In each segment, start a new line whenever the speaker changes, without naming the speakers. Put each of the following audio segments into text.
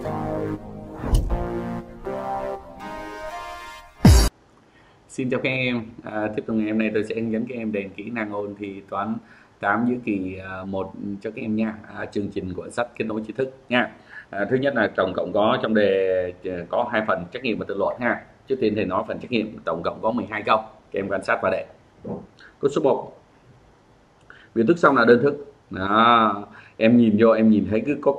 Xin chào các em, tiếp tục ngày hôm nay tôi sẽ hướng dẫn các em đền kỹ năng ôn thi toán 8 giữa kỳ 1 cho các em nha. Chương trình của sách kết nối tri thức nha. Thứ nhất là tổng cộng có trong đề có 2 phần trắc nghiệm và tự luận ha. Trước tiên thì nói phần trắc nghiệm tổng cộng có 12 câu, các em quan sát và đề. Câu số 1, biểu thức xong là đơn thức. Đó, em nhìn vô em nhìn thấy cứ có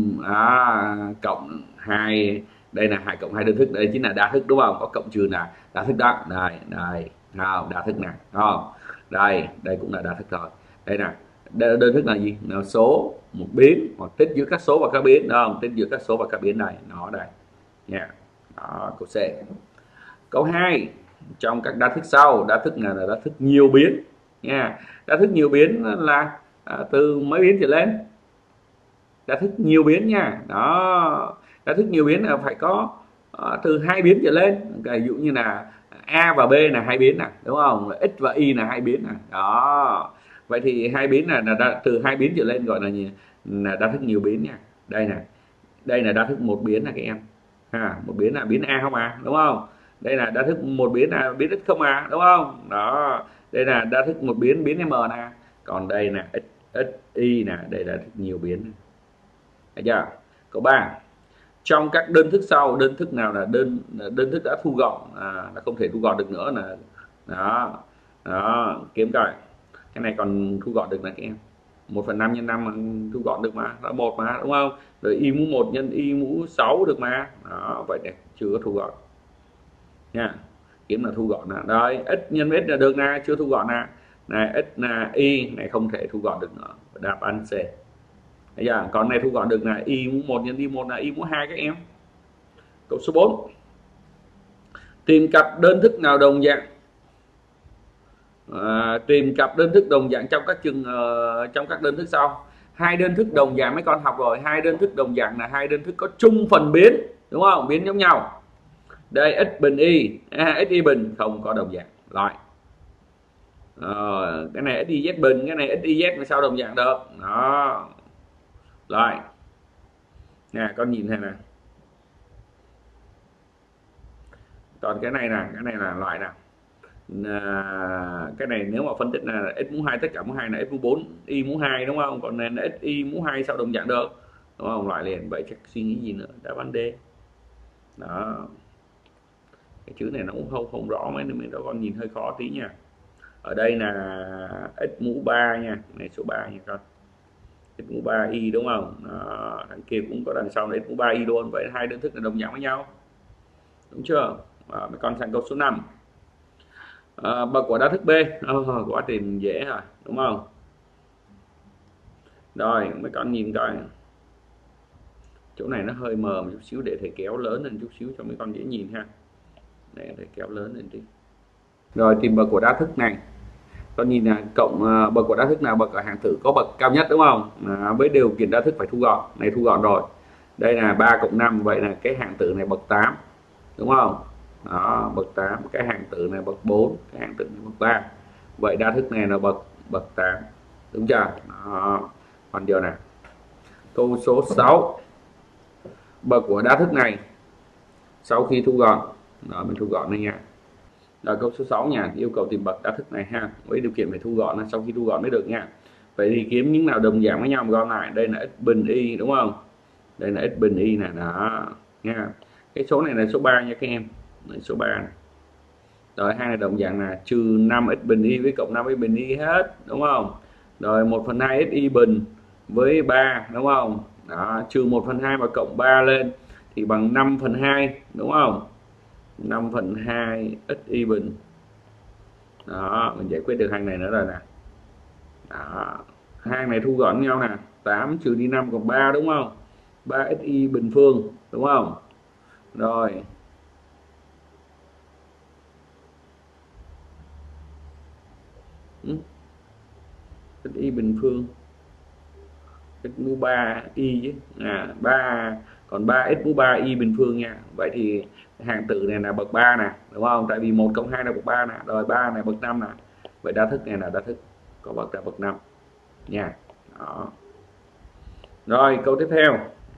cộng 2, đây là 2 cộng 2 đơn thức, đây chính là đa thức đúng không? Có cộng trừ là đa thức đó. Đây nào, đa thức nè, không? Đây cũng là đa thức rồi. Đây nè, đơn thức là gì? Là số một biến hoặc tích giữa các số và các biến, đúng không? Tích giữa các số và các biến này, nó đây nha. Đó, câu C. Câu 2, trong các đa thức sau, đa thức này là đa thức nhiều biến nha. Đa thức nhiều biến là từ mấy biến trở lên? Đa thức nhiều biến nha. Đó, đa thức nhiều biến là phải có từ 2 biến trở lên. Ví dụ như là A và B là 2 biến nè, đúng không? X và Y là 2 biến nè. Đó, vậy thì 2 biến là từ 2 biến trở lên gọi là đa thức nhiều biến nha. Đây là đa thức một biến nè các em. Một biến là biến A không đúng không? Đây là đa thức một biến là biến x không đúng không? Đó, đây là đa thức một biến m nè. Còn đây là x y nè, đây là nhiều biến. Thấy chưa? Câu 3, trong các đơn thức sau, đơn thức nào là đơn thức đã thu gọn là không thể thu gọn được nữa là đó, kiếm coi cái này còn thu gọn được là các em. 1/5 nhân 5 thu gọn được mà, là 1 mà, đúng không? Rồi y mũ 1 nhân y mũ 6 được mà. Đó, vậy này chưa có thu gọn nha. Kiếm là thu gọn là đây, x nhân x là được nè, chưa thu gọn nè. Này x là y này không thể thu gọn được nữa. Đáp án C. Bây giờ còn này thu gọn được là y mũ 1 nhân y 1 là y mũ 2 các em. Câu số 4, tìm cặp đơn thức nào đồng dạng. Tìm cặp đơn thức đồng dạng trong các đơn thức sau. 2 đơn thức đồng dạng mấy con học rồi, 2 đơn thức đồng dạng là 2 đơn thức có chung phần biến, đúng không? Biến giống nhau. Đây x bình y, x y bình không có đồng dạng. Rồi. Cái này x y z bình, cái này x y z mà sao đồng dạng được? Đó. Rồi. Nè, con nhìn thế này. Còn cái này là loại nào? Cái này nếu mà phân tích là x mũ 2 tất cả mũ 2 là x mũ 4 y mũ 2 đúng không? Còn này là x y mũ 2 sao đồng dạng được? Đúng không? Loại liền. Vậy chắc suy nghĩ gì nữa? Đáp án D. Đó. Cái chữ này nó cũng không rõ mấy nên mình đó con nhìn hơi khó tí nha. Ở đây là x mũ 3 nha, này số 3 nha con. X mũ 3 y đúng không? Đó. Đằng kia cũng có đằng sau là x mũ 3 y luôn. Vậy 2 đơn thức là đồng dạng với nhau. Đúng chưa? Mấy con sang câu số 5. Bậc của đa thức B, quá trình dễ rồi đúng không? Rồi mấy con nhìn coi, chỗ này nó hơi mờ một chút xíu để thầy kéo lớn lên chút xíu cho mấy con dễ nhìn ha. Để thầy kéo lớn lên tí. Rồi tìm bậc của đa thức này, con nhìn là cộng bậc của đa thức nào bậc ở hạng tử có bậc cao nhất đúng không? Với điều kiện đa thức phải thu gọn, này thu gọn rồi. Đây là 3 cộng 5, vậy là cái hạng tử này bậc 8 đúng không? Đó, bậc 8, cái hạng tử này bậc 4, cái hạng tử này bậc 3. Vậy đa thức này là bậc 8. Đúng chưa? Đó. Còn giờ này. Câu số 6. Bậc của đa thức này sau khi thu gọn. Rồi mình thu gọn đây nha. Rồi câu số 6 nha, yêu cầu tìm bậc đa thức này ha. Với điều kiện phải thu gọn là sau khi thu gọn mới được nha. Vậy thì kiếm những nào đồng dạng với nhau gom lại. Đây là x bình y đúng không? Đây là x bình y nè, đó nha. Cái số này là số 3 nha các em. Đây, số 3 này. Rồi hai này đồng dạng là trừ 5x bình y với cộng 5x bình y hết đúng không? Rồi 1/2 x y bình với 3 đúng không? Đó, trừ 1/2 và cộng 3 lên thì bằng 5/2 đúng không? 5/2 x y bình. Đó, mình giải quyết được hàng này nữa rồi nè. Đó, hai này thu gọn nhau nè, 8 trừ đi 5 còn 3 đúng không? 3 x y bình phương đúng không? Rồi x y bình phương x mũ 3 y chứ 3 còn 3 x mũ 3 y bình phương nha. Vậy thì hạng tử này là bậc 3 nè đúng không? Tại vì 1 cộng 2 là bậc 3 nè, rồi 3 này bậc 5 nè. Vậy đa thức này là đa thức có bậc là bậc 5 nha. Đó. Rồi câu tiếp theo,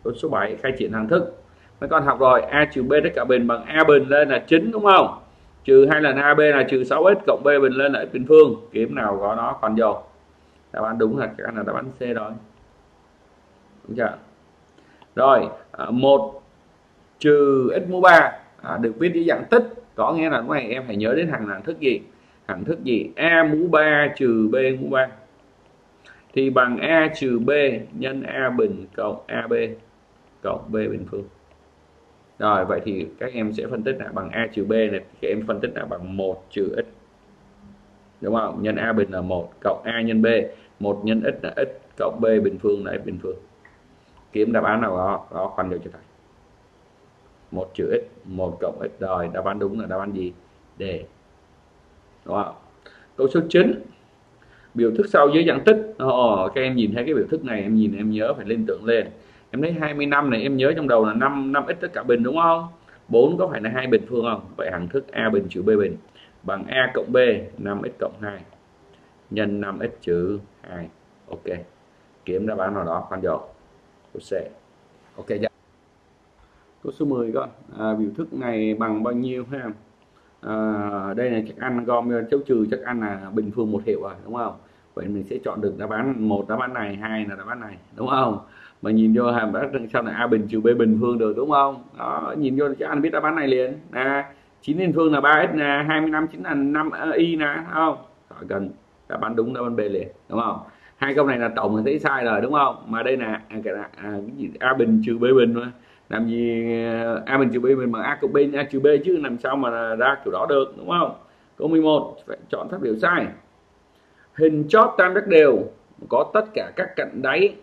Câu số 7 khai triển hằng thức. Mấy con học rồi, a trừ b tất cả bình bằng a bình lên là 9 đúng không? Trừ 2 lần ab là trừ 6x cộng b bình lên là x bình phương. Kiếm nào có nó còn dầu. Đáp án đúng là cái là đáp án C rồi. Đúng chưa? Rồi, 1 trừ x mũ 3 được viết dưới dạng tích, có nghĩa là lúc này em phải nhớ đến hằng thức gì? Hằng thức gì? A mũ 3 trừ b mũ 3 thì bằng a trừ b nhân a bình cộng ab cộng b bình phương. Rồi vậy thì các em sẽ phân tích lại bằng a trừ b này, các em phân tích lại bằng 1 trừ x, đúng không? Nhân a bình là 1 cộng a nhân b, 1 nhân x là x cộng b bình phương là x bình phương. Kiếm đáp án nào có khoanh vô cho thầy. 1 trừ x, 1 cộng x. Rồi đáp án đúng là đáp án gì? D. Đúng không? Câu số 9. Biểu thức sau dưới dạng tích. Các em nhìn thấy cái biểu thức này, em nhìn em nhớ phải lên tưởng lên. Em thấy 25 này em nhớ trong đầu là 5x tất cả bình đúng không? 4 có phải là 2 bình phương không? Vậy hằng thức a bình trừ b bình bằng a cộng b 5x cộng 2 nhân 5x trừ 2. Ok. Kiếm đáp án nào đó khoanh vô. Câu C. Ok chưa? Câu số 10 con. Biểu thức này bằng bao nhiêu ha? Đây là chắc ăn gom dấu trừ chắc ăn là bình phương một hiệu rồi đúng không? Vậy mình sẽ chọn được đáp án một, đáp án này, hai là đáp án này đúng không? Mà nhìn vô hàm đáp sau này a bình trừ b bình phương được đúng không? Đó, nhìn vô chắc ăn biết đáp án này liền. 9 bình phương là 3x nè, 25 chính là 5 y nè, không? Rồi cần đáp án đúng, đáp án B liền đúng không? Hai câu này là tổng thì thấy sai rồi đúng không? Mà đây là cái gì a bình trừ b bình mà. Làm gì a bình trừ b bình bằng a cộng b a trừ b chứ làm sao mà ra kiểu đó được đúng không? Câu 11 phải chọn phát biểu sai. Hình chóp tam giác đều có tất cả các cạnh đáy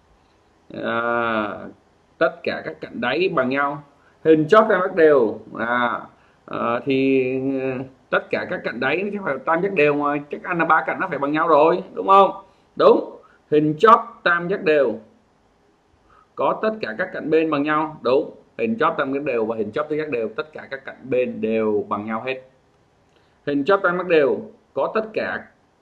tất cả các cạnh đáy bằng nhau. Hình chóp tam giác đều thì tất cả các cạnh đáy chứ phải tam giác đều mà chắc ăn là ba cạnh nó phải bằng nhau rồi đúng không? Đúng. Hình chóp tam giác đều có tất cả các cạnh bên bằng nhau. Đúng. Hình chóp tam giác đều và hình chóp tứ giác đều tất cả các cạnh bên đều bằng nhau hết. Hình chóp tam giác đều có tất cả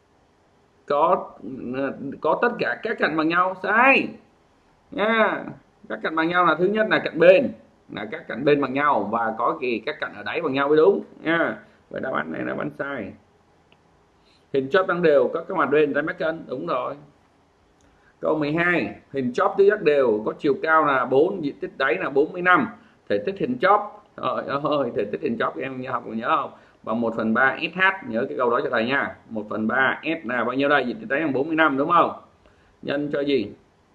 các cạnh bằng nhau. Sai nha. Các cạnh bằng nhau là thứ nhất là cạnh bên, là các cạnh bên bằng nhau và có các cạnh ở đáy bằng nhau mới đúng nha. Vậy đáp án này là đáp án sai. Hình chóp tam đều có các mặt bên tại mét cân. Đúng rồi. Câu 12. Hình chóp tứ giác đều có chiều cao là 4, diện tích đáy là 45. Thể tích hình chóp, thể tích hình chóp em học nhớ không? Bằng 1/3 SH. Nhớ cái câu đó cho thầy nha. 1/3 S là bao nhiêu đây? Diện tích đáy bằng 45 đúng không? Nhân cho gì?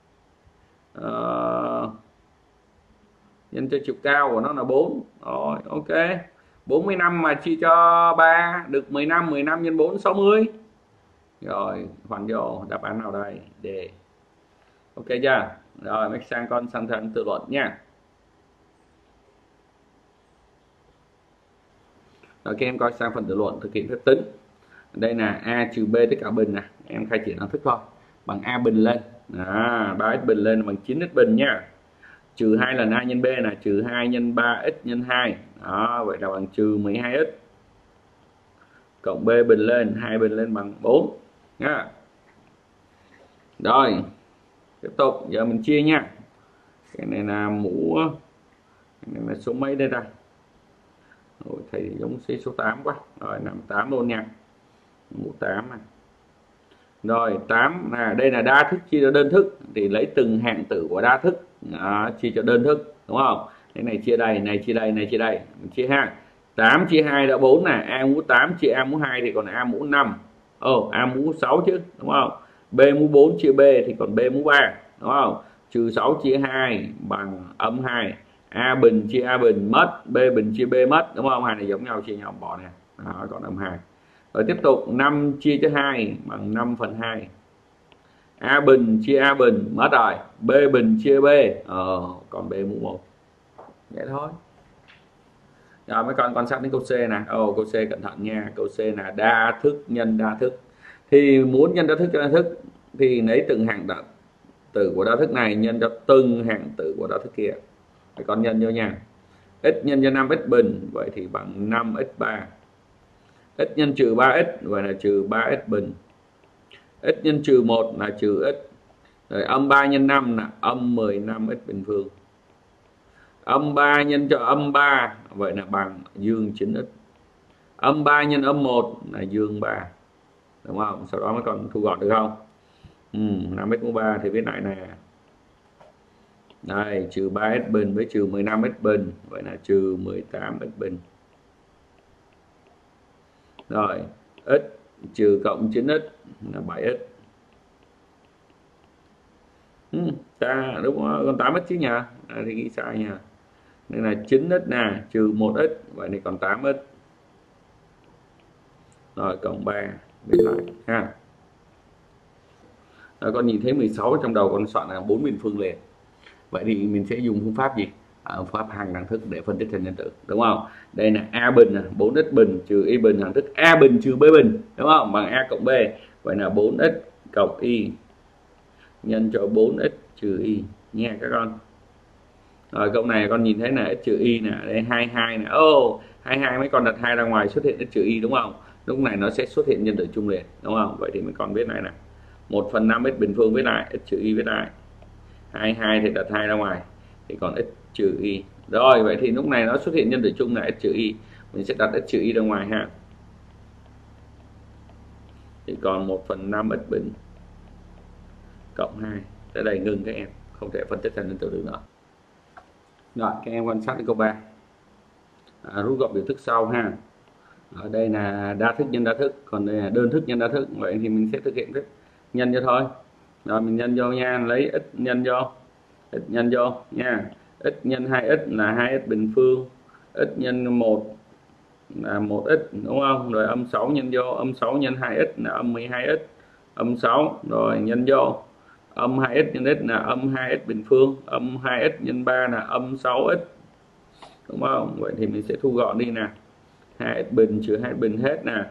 Nhân cho chiều cao của nó là 4. Rồi, ok. 45 mà chia cho 3 được 15, 15 nhân 4 60. Rồi, khoanh vô đáp án nào đây? D. Ok chưa? Rồi, mình sang phần tự luận nha. Rồi các em coi sang phần tự luận thực hiện phép tính. Đây là a trừ b tất cả bình nè, em khai triển hằng thức thôi. Bằng a bình lên. 3x bình lên bằng 9x bình nha. Trừ 2 lần a nhân b là trừ 2 nhân 3x nhân 2. Đó, vậy là bằng trừ 12x. Cộng b bình lên, 2 bình lên bằng 4 nha. Rồi, tiếp tục giờ mình chia nha. Cái này là mũ, cái này là số mấy đây ta? Rồi thầy giống số 8 quá. Rồi làm 8 luôn nha. Mũ 8 này. Rồi 8 đây là đa thức chia cho đơn thức thì lấy từng hạng tử của đa thức chia cho đơn thức đúng không? Cái này chia đây, này chia đây, này chia đây. Mình chia ha. 8 chia 2 là 4 nè, a mũ 8 chia a mũ 2 thì còn a mũ 5. A mũ 6 chứ đúng không? B mũ 4 chia b thì còn b mũ 3 đúng không? Trừ 6 chia 2 bằng âm 2. A bình chia a bình mất, b bình chia b mất đúng không? Hai này giống nhau chia nhau bỏ nè. Đó, còn âm 2. Rồi tiếp tục 5 chia cho 2 bằng 5/2. A bình chia A bình mất rồi. B bình chia B còn B mũ 1. Vậy thôi. Rồi mấy con quan sát đến câu C nè. Câu C cẩn thận nha. Câu C là đa thức nhân đa thức. Thì muốn nhân đa thức cho đa thức thì lấy từng hạng tử của đa thức này nhân cho từng hạng tử của đa thức kia. Mấy con nhân vô nha. X nhân cho 5x bình vậy thì bằng 5x3. X nhân trừ 3x vậy là trừ 3x bình. X nhân trừ 1 là trừ x. Rồi âm 3 nhân 5 là âm 15x bình phương. Âm 3 nhân cho âm 3 vậy là bằng dương 9x. Âm 3 nhân âm 1 là dương 3. Đúng không? Sau đó mới còn thu gọn được không? 5x mũ 3 thì viết lại nè. Đây, trừ 3x bình với trừ 15x bình, vậy là trừ 18x bình. Rồi, x trừ cộng 9x là 7x. Đúng rồi, còn 8x chứ nhỉ? Thì ghi sai nha. Nên là 9x nè, trừ 1x, vậy thì còn 8x. Rồi, cộng 3, viết lại ha. Rồi, con nhìn thấy 16 trong đầu con soạn là 4 bình phương liền. Vậy thì mình sẽ dùng phương pháp gì? Phương pháp hằng đẳng thức để phân tích thành nhân tử, đúng không? Đây là a bình là 4x bình trừ y bình, hằng thức a bình trừ b bình, đúng không? Bằng a cộng b. Vậy là 4x cộng y nhân cho 4x trừ y nha các con. Rồi câu này con nhìn thấy là x trừ y nè, đây 22 nè. 22 mấy con đặt 2 ra ngoài xuất hiện x trừ y, đúng không? Lúc này nó sẽ xuất hiện nhân tử chung liền, đúng không? Vậy thì mấy con viết này nè. 1/5 x bình phương viết lại, x trừ y viết lại. 22 thì đặt 2 ra ngoài thì còn x trừ y. Rồi vậy thì lúc này nó xuất hiện nhân tử chung là x trừ y, mình sẽ đặt x trừ y ra ngoài ha, thì còn 1/5 x bình cộng 2. Tới đây ngừng các em, không thể phân tích thành nhân tử được nữa. Rồi các em quan sát đến câu 3. Rút gọn biểu thức sau ha. Ở đây là đa thức nhân đa thức, còn đây là đơn thức nhân đa thức. Vậy thì mình sẽ thực hiện thức nhân cho thôi. Rồi mình nhân vô nha, lấy x nhân vô nha. X nhân 2x là 2x bình phương, x nhân 1 là 1x, đúng không? Rồi âm 6 nhân vô, âm 6 nhân 2x là âm 12x, âm 6. Rồi nhân vô âm 2x nhân x là âm 2x bình phương, âm 2x nhân 3 là âm 6x, đúng không? Vậy thì mình sẽ thu gọn đi nè. 2x bình trừ 2x bình hết nè.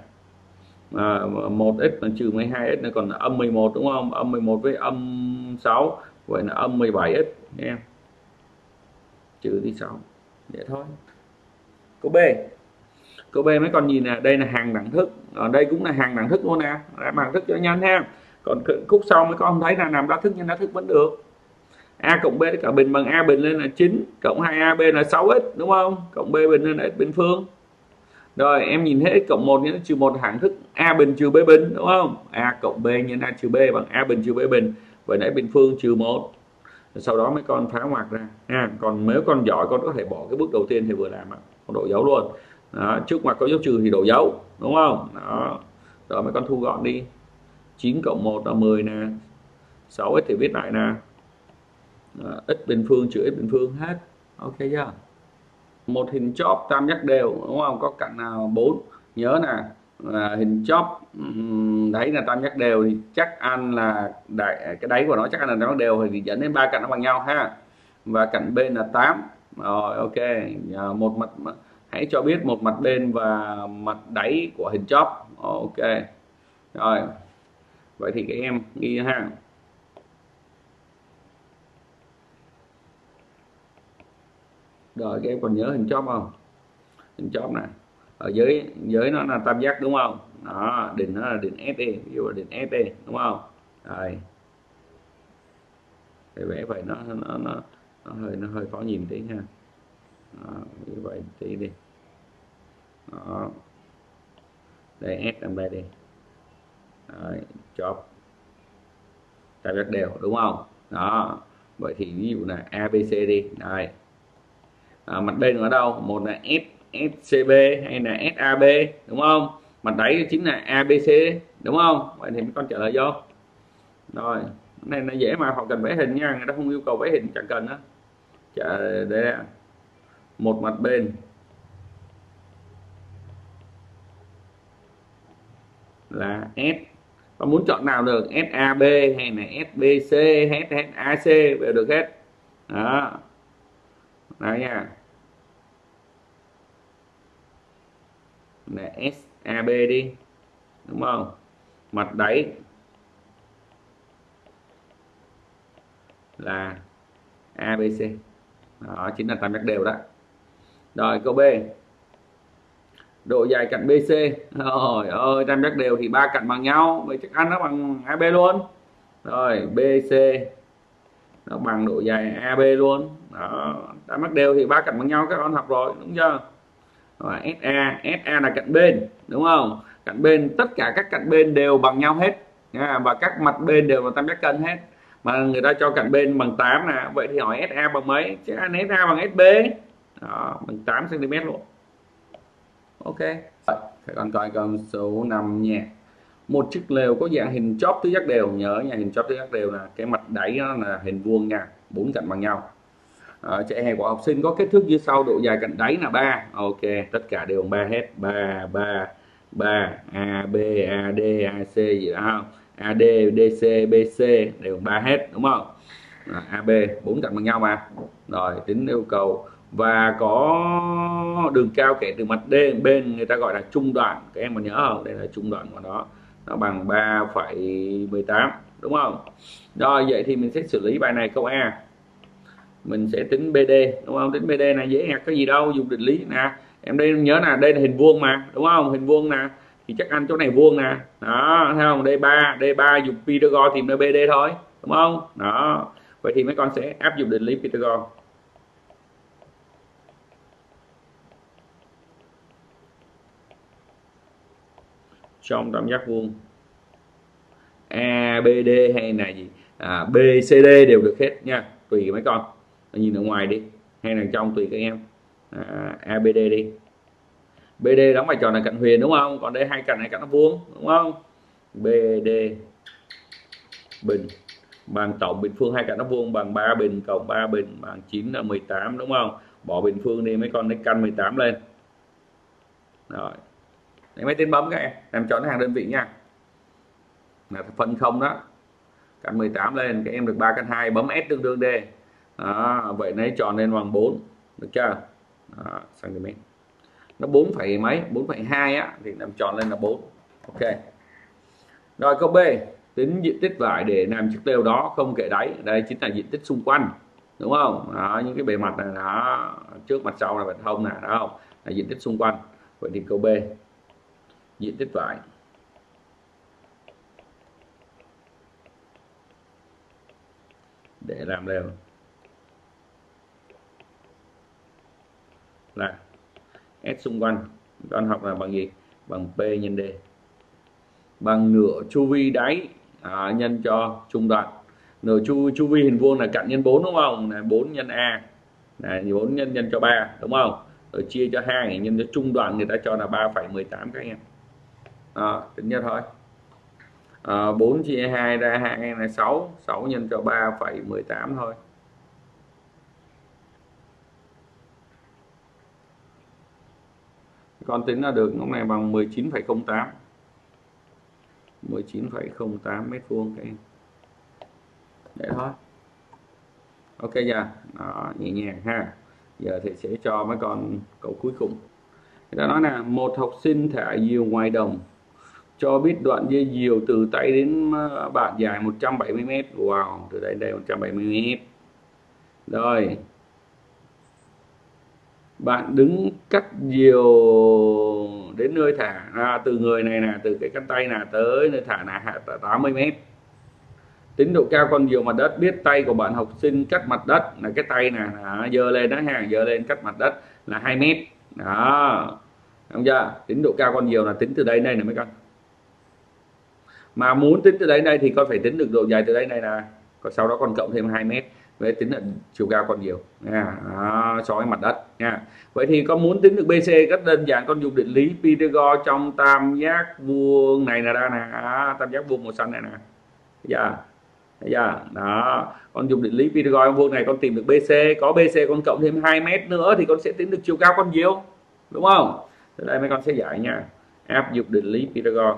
1x mà trừ 12x nó còn âm 11, đúng không? Âm 11 với âm 6, vậy là âm 17x nha. Trừ đi 6. Vậy thôi. Câu B. Câu B mấy con nhìn nè, đây là hàng đẳng thức. Ở đây cũng là hàng đẳng thức luôn nè, làm đẳng thức cho nhanh ha. Còn khúc sau mấy con thấy là làm đa thức nhân đa thức vẫn được. A cộng B cả bình bằng A bình lên là 9, cộng 2AB là 6x, đúng không? Cộng B bình lên là x bình phương. Rồi em nhìn thấy x cộng 1 nhân trừ 1 hạng thức A bình trừ B bình, đúng không? A cộng B nhân A trừ B bằng A bình trừ B bình. Vậy là x bình phương trừ 1. Sau đó mấy con phá ngoặc ra ha. Còn nếu con giỏi con có thể bỏ cái bước đầu tiên thì vừa làm con đổ dấu luôn. Đó, trước ngoặc có dấu trừ thì đổ dấu, đúng không? Đó. Rồi mấy con thu gọn đi. 9 cộng 1 là 10 nè. 6x thì viết lại nè. X bình phương trừ x bình phương hết. Ok chưa? Một hình chóp tam giác đều, đúng không? Có cạnh nào 4. Nhớ nè, hình chóp đấy là tam giác đều thì chắc ăn là cái đáy của nó chắc ăn là tam giác đều thì dẫn đến 3 cạnh nó bằng nhau ha. Và cạnh bên là 8. Rồi ok, một mặt hãy cho biết một mặt bên và mặt đáy của hình chóp. Ok. Rồi. Vậy thì các em ghi ha. Rồi các em còn nhớ hình chóp không? Hình chóp này ở dưới nó là tam giác, đúng không? Đó, đỉnh nó là đỉnh S đi, ví dụ là đỉnh S đi, đúng không? Rồi để vẽ vậy nó hơi khó nhìn tí ha. Đó, như vậy tí đi. Đó, đây S làm đây đi. Rồi, chóp tam giác đều, đúng không? Đó, vậy thì ví dụ là ABC đi. Đây, mặt bên ở đâu? Một là SCB hay là SAB, đúng không? Mặt đáy chính là ABC, đúng không? Vậy thì mấy con trả lời vô. Rồi, này nó dễ mà, họ cần vẽ hình nha, người ta không yêu cầu vẽ hình, chẳng cần đó. Đây là một mặt bên là S, và muốn chọn nào được, SAB hay là SBC hay SAC đều được hết. Đó, đây nha, là SAB đi, đúng không? Mặt đáy là ABC. Đó chính là tam giác đều đó. Rồi câu B, độ dài cạnh BC. Rồi ơi, tam giác đều thì 3 cạnh bằng nhau, vậy chắc ăn nó bằng AB luôn. Rồi BC nó bằng độ dài AB luôn. Đó, đã mắc đều thì ba cạnh bằng nhau các con học rồi đúng chưa? Rồi SA là cạnh bên đúng không? Cạnh bên, tất cả các cạnh bên đều bằng nhau hết nha, và các mặt bên đều là tam giác cân hết, mà người ta cho cạnh bên bằng 8 nè, vậy thì hỏi SA bằng mấy? Chắc là SA bằng SB. Đó, bằng 8 cm luôn. Ok. Các con coi câu số 5 nha. Một chiếc lều có dạng hình chóp tứ giác đều, nhớ nha, hình chóp tứ giác đều là cái mặt đáy nó là hình vuông nha, bốn cạnh bằng nhau. Chạy hè của học sinh có kích thước như sau: độ dài cạnh đáy là 3. Ok, tất cả đều bằng 3 hết. 3 AB AD AC gì đó không, AD DC BC đều bằng 3 hết đúng không? AB bốn cạnh bằng nhau mà. Rồi tính yêu cầu và có đường cao kể từ mặt D bên, người ta gọi là trung đoạn, các em còn nhớ không? Đây là trung đoạn của nó bằng 3,18 đúng không? Rồi vậy thì mình sẽ xử lý bài này câu A. Mình sẽ tính BD đúng không? Tính BD này dễ nhặt, có gì đâu, dùng định lý nè. Em đây nhớ là đây là hình vuông mà đúng không? Hình vuông nè thì chắc ăn chỗ này vuông nè. Đó, thấy không? D3 dùng Pythagore tìm ra BD thôi đúng không? Đó. Vậy thì mấy con sẽ áp dụng định lý Pythagore. Trong tam giác vuông ABD hay là gì BCD đều được hết nha, tùy mấy con nhìn ở ngoài đi hay là trong tùy các em. ABD đi, BD đóng vai trò là cạnh huyền đúng không, còn đây hai cạnh này cạnh nó vuông đúng không? BD bình bằng tổng bình phương hai cạnh nó vuông bằng 3 bình cộng 3 bình bằng 9 là 18 đúng không? Bỏ bình phương đi mấy con, lấy căn 18 lên. Rồi để máy tính bấm các em làm chọn hàng đơn vị nha, là phân không đó, căn 18 lên các em được 3 căn 2, bấm S tương đương D. Đó, vậy lấy tròn lên bằng 4 được chưa? Đó, cm nó 4 phẩy mấy 4,2 á thì làm tròn lên là 4. Ok. Rồi câu B, tính diện tích vải để làm chiếc lều đó không kể đáy. Đây chính là diện tích xung quanh đúng không? Đó, những cái bề mặt này nó trước mặt sau là bề thông này đó không, là diện tích xung quanh. Vậy thì câu B, diện tích vải để làm lều là S xung quanh, con học là bằng gì? Bằng P nhân D, bằng nửa chu vi đáy nhân cho trung đoạn. Nửa chu vi hình vuông là cạnh nhân 4 đúng không? Là 4 nhân A là 4 nhân cho 3 đúng không? Rồi chia cho 2 nhân cho trung đoạn, người ta cho là 3,18 các em. Tính nhất thôi. 4 chia 2 ra 2 là 6, 6 nhân cho 3,18 thôi. Con tính là được, lúc này bằng 19,08 mét vuông các em. Để thôi. Ok chưa? Đó, nhẹ nhàng ha. Giờ thì sẽ cho mấy con câu cuối cùng. Người ta nói là một học sinh thả diều ngoài đồng, cho biết đoạn dây diều từ tay đến bạn dài 170 m. Wow, từ đây đây 170 m. Rồi. Bạn đứng cắt diều đến nơi thả từ người này là từ cái cánh tay là tới nơi thả là 80 m. Tính độ cao con diều mặt đất, biết tay của bạn học sinh cách mặt đất là cái tay nè, giơ lên đó ha, giơ lên cách mặt đất là 2 m. Đó. Đúng chưa? Tính độ cao con diều là tính từ đây này mấy con. Mà muốn tính từ đây thì con phải tính được độ dài từ đây này là, còn sau đó con cộng thêm 2 m. Vậy tính là chiều cao con diều nha, so với mặt đất nha. Vậy thì con muốn tính được BC rất đơn giản, con dùng định lý Pythagore trong tam giác vuông này là ra nè, tam giác vuông màu xanh này nè. Thấy chưa? Đó, con dùng định lý Pythagore trong vuông này con tìm được BC, có BC con cộng thêm 2 m nữa thì con sẽ tính được chiều cao con diều, đúng không? Từ đây mấy con sẽ giải nha, áp dụng định lý Pythagore.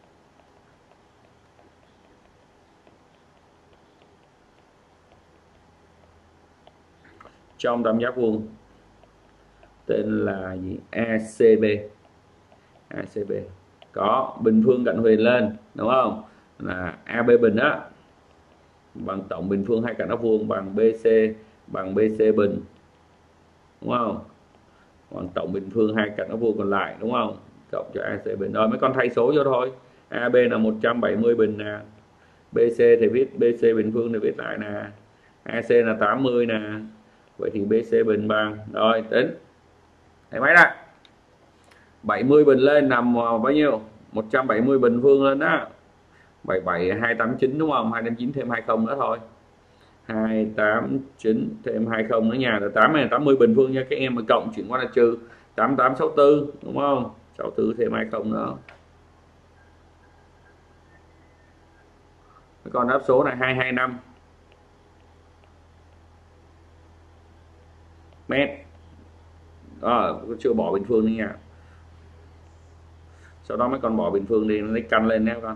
Trong tam giác vuông tên là gì? ACB. Có bình phương cạnh huyền lên đúng không? Là AB bình á bằng tổng bình phương hai cạnh nó vuông bằng BC bình đúng không? Bằng tổng bình phương hai cạnh nó vuông còn lại đúng không? Cộng cho AC bình. Rồi mấy con thay số vô thôi. AB là 170 bình nè. BC thì viết BC bình phương thì viết lại nè, AC là 80 nè, vậy thì BC bình bằng, rồi tính thấy mấy đó, 70 bình lên nằm bao nhiêu, 170 bình phương lên đó, 77 289 đúng không, 289 thêm 20 nữa thôi, 289 thêm 20 nữa nha, là 80 bình phương nha các em, mà cộng chuyển qua là trừ 8864 đúng không, 64 thêm 20 nữa, còn đáp số là 225 mét đó, chưa bỏ bình phương nữa nha, sau đó mới còn bỏ bình phương đi, nó lấy căn lên nhé con,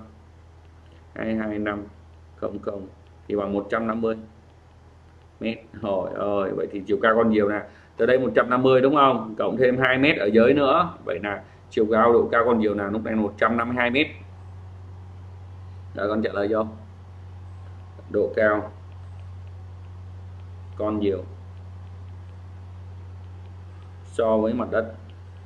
22500 thì bằng 150 mét. Rồi ơi, vậy thì chiều cao con nhiều nè, từ đây 150 đúng không, cộng thêm 2 mét ở dưới nữa, vậy là chiều cao độ cao con diều nào lúc này là 152 mét. Rồi con trả lời vô, độ cao con diều so với mặt đất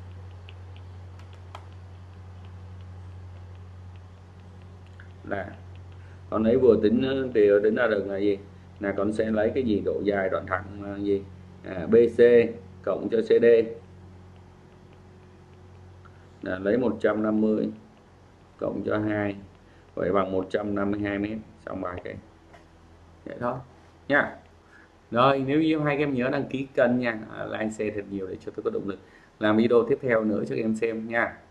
là, con ấy vừa tính thì tính ra được là gì, là con sẽ lấy cái gì, độ dài đoạn thẳng là gì, BC cộng cho CD là lấy 150 cộng cho 2, vậy bằng 152 mét, xong bài cái vậy thôi nha. Rồi nếu như hai em nhớ đăng ký kênh nha, like share thật nhiều để cho tôi có động lực làm video tiếp theo nữa cho em xem nha.